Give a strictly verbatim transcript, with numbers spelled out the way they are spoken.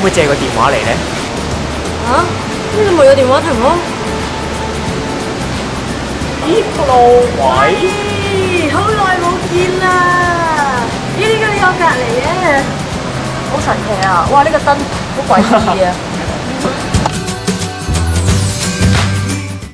可以借個電話嚟咧？ 嚇？呢度咪有電話亭咯？ 咦，Hello，喂！ 喂，好耐冇見啦！咦，呢個呢個隔離嘅，好神奇啊！哇，呢個燈好詭異啊！